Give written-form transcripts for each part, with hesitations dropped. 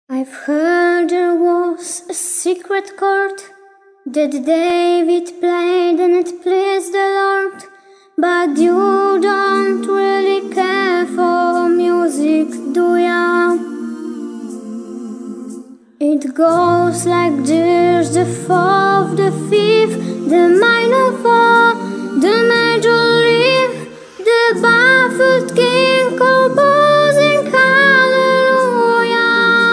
I've heard there was a secret chord that David played and it pleased the Lord. But you don't really care for music, do ya? It goes like this: the fourth, the fifth, the minor fall, the major lift, the baffled king composing hallelujah,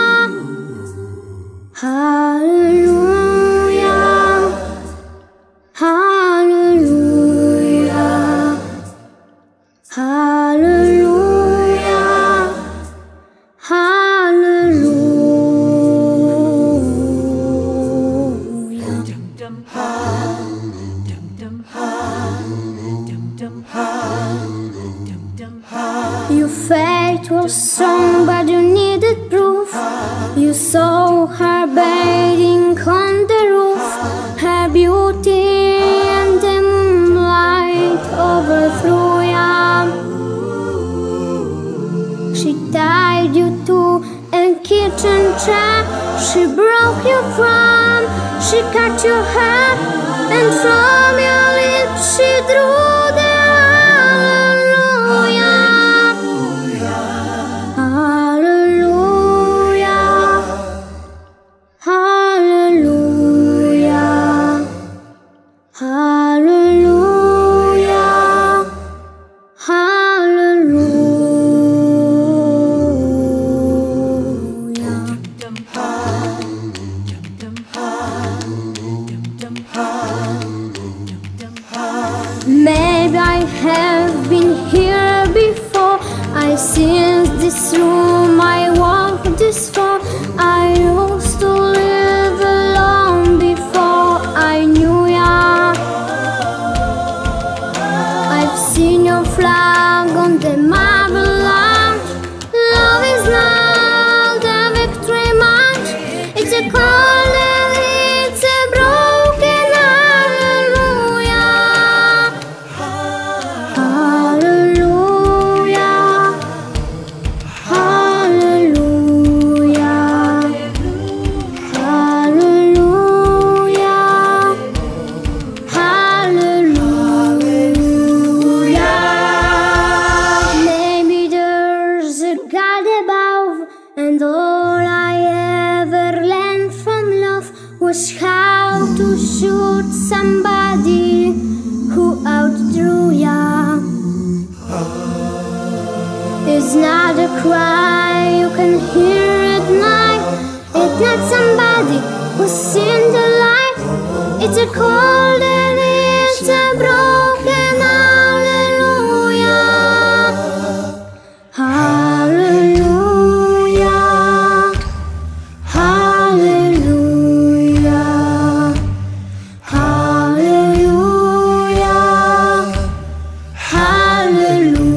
hallelujah, hallelujah, hallelujah, hallelujah. Your faith was strong, but you needed proof. You saw her bathing on the roof, her beauty and the moonlight overthrew ya. She tied you to a kitchen chair, she broke you from, she cut your hair, and from your lips she drew the Maybe I have been here before. I seen this room, I walked this far. I used to live alone before I knew ya. I've seen your flag on the marble lounge. Love is not a victory march. It's a call and it's a broken hallelujah. Hallelujah, hallelujah, hallelujah, hallelujah. Maybe there's a God above, and all I ever learned from love was how to shoot somebody who outdrew ya. It's not a cry you can hear at night. It's not somebody who's seen the light. It's a cold and it's a broken hallelujah. Hallelujah, hallelujah, hallelujah, hallelujah.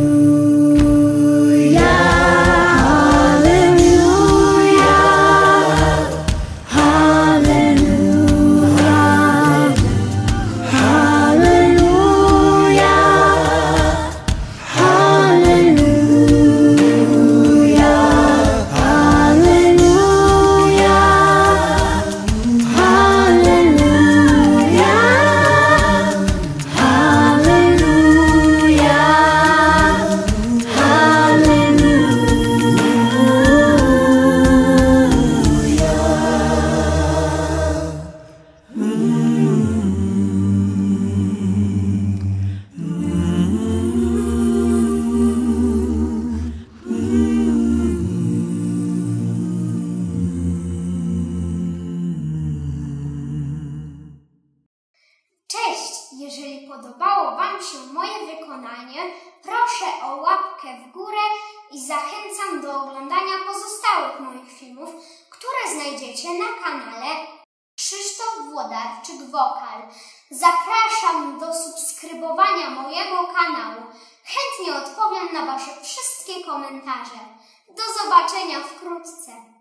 Cześć! Jeżeli podobało Wam się moje wykonanie, proszę o łapkę w górę i zachęcam do oglądania pozostałych moich filmów, które znajdziecie na kanale Krzysztof Włodarczyk-Wokal. Zapraszam do subskrybowania mojego kanału. Chętnie odpowiem na Wasze wszystkie komentarze. Do zobaczenia wkrótce.